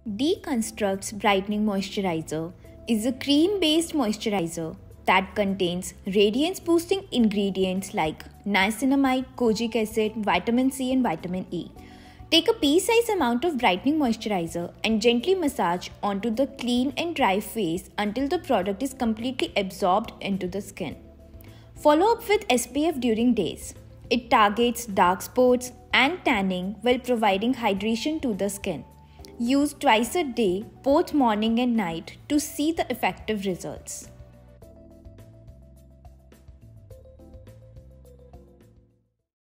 Deconstruct's Brightening Moisturizer is a cream-based moisturizer that contains radiance-boosting ingredients like niacinamide, kojic acid, vitamin C and vitamin E. Take a pea-sized amount of brightening moisturizer and gently massage onto the clean and dry face until the product is completely absorbed into the skin. Follow up with SPF during days. It targets dark spots and tanning while providing hydration to the skin. Use twice a day, both morning and night, to see the effective results.